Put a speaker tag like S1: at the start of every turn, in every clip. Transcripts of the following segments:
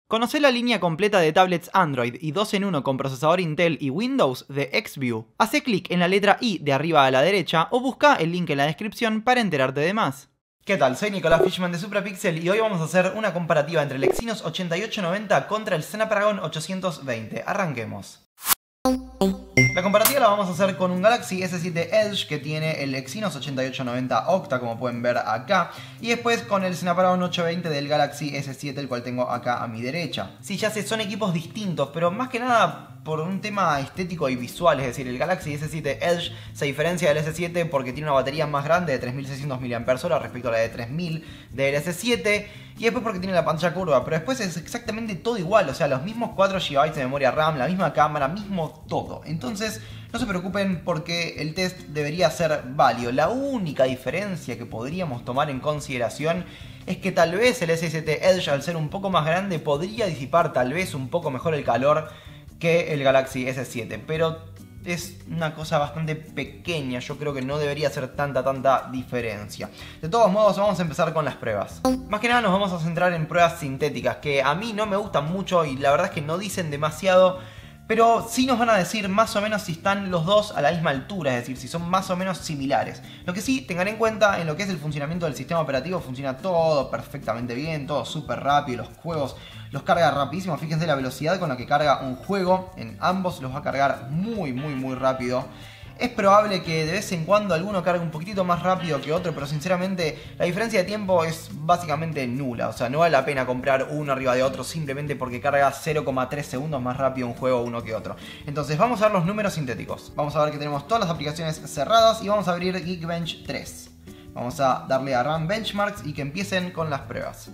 S1: Conocé la línea completa de tablets Android y 2 en 1 con procesador Intel y Windows de Xview. Hacé clic en la letra I de arriba a la derecha o busca el link en la descripción para enterarte de más. ¿Qué tal? Soy Nicolás Fishman de Suprapixel y hoy vamos a hacer una comparativa entre el Exynos 8890 contra el Snapdragon 820. Arranquemos. La comparativa la vamos a hacer con un Galaxy S7 Edge que tiene el Exynos 8890 Octa, como pueden ver acá, y después con el Snapdragon 820 del Galaxy S7, el cual tengo acá a mi derecha. Sí, ya sé, son equipos distintos, pero más que nada por un tema estético y visual, es decir, el Galaxy S7 Edge se diferencia del S7 porque tiene una batería más grande de 3600 mAh respecto a la de 3000 del S7, y después porque tiene la pantalla curva, pero después es exactamente todo igual, o sea, los mismos 4 GB de memoria RAM, la misma cámara, mismo todo. Entonces, no se preocupen porque el test debería ser válido. La única diferencia que podríamos tomar en consideración es que tal vez el S7 Edge, al ser un poco más grande, podría disipar tal vez un poco mejor el calor que el Galaxy S7, pero es una cosa bastante pequeña, yo creo que no debería ser tanta diferencia. De todos modos, vamos a empezar con las pruebas. Más que nada nos vamos a centrar en pruebas sintéticas, que a mí no me gustan mucho y la verdad es que no dicen demasiado, pero sí nos van a decir más o menos si están los dos a la misma altura, es decir, si son más o menos similares. Lo que sí, tengan en cuenta, en lo que es el funcionamiento del sistema operativo, funciona todo perfectamente bien, todo súper rápido, los juegos los carga rapidísimo. Fíjense la velocidad con la que carga un juego, en ambos los va a cargar muy rápido. Es probable que de vez en cuando alguno cargue un poquitito más rápido que otro, pero sinceramente la diferencia de tiempo es básicamente nula. O sea, no vale la pena comprar uno arriba de otro simplemente porque carga 0,3 segundos más rápido un juego uno que otro. Entonces vamos a ver los números sintéticos. Vamos a ver que tenemos todas las aplicaciones cerradas y vamos a abrir Geekbench 3. Vamos a darle a Run Benchmarks y que empiecen con las pruebas.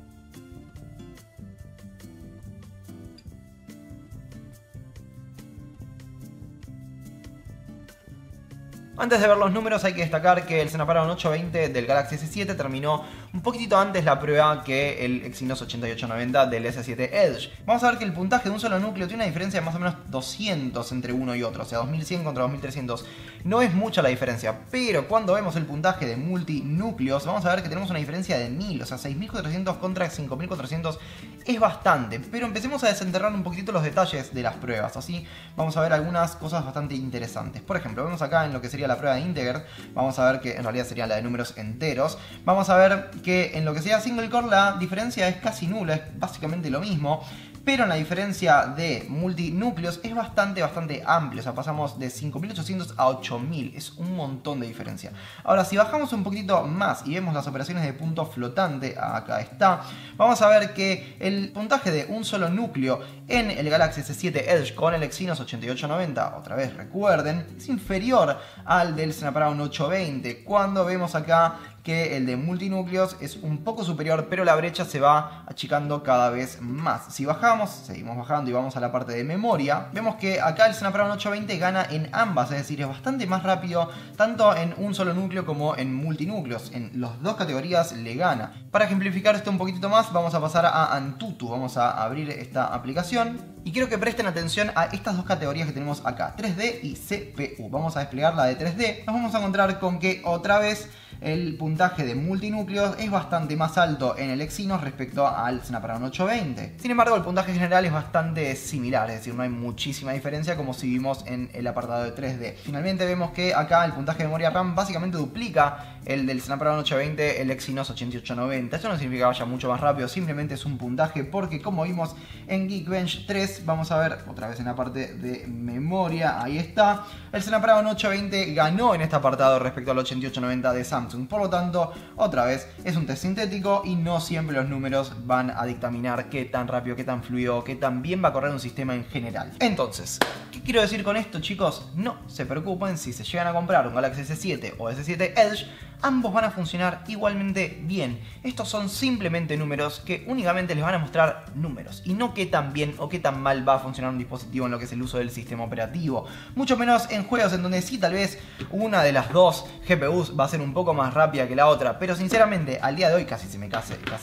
S1: Antes de ver los números hay que destacar que el Snapdragon 820 del Galaxy S7 terminó un poquitito antes la prueba que el Exynos 8890 del S7 Edge. Vamos a ver que el puntaje de un solo núcleo tiene una diferencia de más o menos 200 entre uno y otro, o sea 2100 contra 2300. No es mucha la diferencia, pero cuando vemos el puntaje de multinúcleos vamos a ver que tenemos una diferencia de 1000, o sea 6400 contra 5400 es bastante. Pero empecemos a desenterrar un poquitito los detalles de las pruebas, así vamos a ver algunas cosas bastante interesantes. Por ejemplo, vemos acá en lo que sería la prueba de integer, vamos a ver que en realidad sería la de números enteros. Vamos a ver que en lo que sea single core la diferencia es casi nula, es básicamente lo mismo. Pero en la diferencia de multinúcleos es bastante amplia, o sea, pasamos de 5800 a 8000, es un montón de diferencia. Ahora, si bajamos un poquitito más y vemos las operaciones de punto flotante, acá está, vamos a ver que el puntaje de un solo núcleo en el Galaxy S7 Edge con el Exynos 8890, otra vez recuerden, es inferior al del Snapdragon 820, cuando vemos acá que el de multinúcleos es un poco superior, pero la brecha se va achicando cada vez más. Si bajamos, seguimos bajando y vamos a la parte de memoria, vemos que acá el Snapdragon 820 gana en ambas, es decir, es bastante más rápido tanto en un solo núcleo como en multinúcleos. En las dos categorías le gana. Para ejemplificar esto un poquitito más, vamos a pasar a Antutu. Vamos a abrir esta aplicación y quiero que presten atención a estas dos categorías que tenemos acá, 3D y CPU. Vamos a desplegar la de 3D. Nos vamos a encontrar con que otra vez el puntaje de multinúcleos es bastante más alto en el Exynos respecto al Snapdragon 820. Sin embargo, el puntaje general es bastante similar, es decir, no hay muchísima diferencia como si vimos en el apartado de 3D. Finalmente vemos que acá el puntaje de memoria RAM básicamente duplica el del Snapdragon 820, el Exynos 8890. Esto no significa que vaya mucho más rápido, simplemente es un puntaje porque como vimos en Geekbench 3, vamos a ver otra vez en la parte de memoria, ahí está, el Snapdragon 820 ganó en este apartado respecto al 8890 de Samsung. Por lo tanto, otra vez, es un test sintético y no siempre los números van a dictaminar qué tan rápido, qué tan fluido, qué tan bien va a correr un sistema en general. Entonces, ¿qué quiero decir con esto, chicos? No se preocupen si se llegan a comprar un Galaxy S7 o S7 Edge, ambos van a funcionar igualmente bien. Estos son simplemente números que únicamente les van a mostrar números y no qué tan bien o qué tan mal va a funcionar un dispositivo en lo que es el uso del sistema operativo. Mucho menos en juegos en donde sí tal vez una de las dos GPUs va a ser un poco más rápida que la otra, pero sinceramente al día de hoy casi se me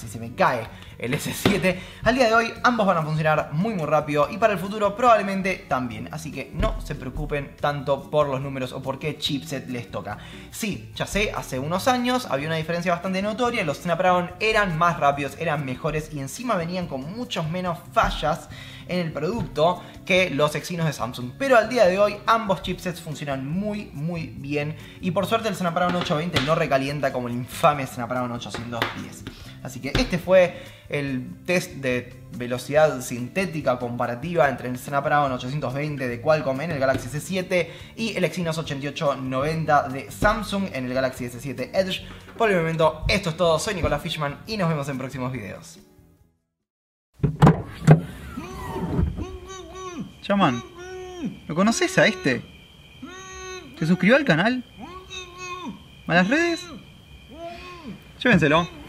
S1: cae el S7. Al día de hoy ambos van a funcionar muy rápido y para el futuro probablemente también, así que no se preocupen tanto por los números o por qué chipset les toca. Sí, ya sé, hace un unos años había una diferencia bastante notoria. Los Snapdragon eran más rápidos, eran mejores y encima venían con muchos menos fallas en el producto que los Exynos de Samsung. Pero al día de hoy ambos chipsets funcionan muy bien y por suerte el Snapdragon 820 no recalienta como el infame Snapdragon 810. Así que este fue el test de velocidad sintética comparativa entre el Snapdragon 820 de Qualcomm en el Galaxy S7 y el Exynos 8890 de Samsung en el Galaxy S7 Edge. Por el momento esto es todo, soy Nicolás Fishman y nos vemos en próximos videos.
S2: Chaman, ¿lo conoces a este? ¿Se suscribió al canal? ¿A las redes? Llévenselo.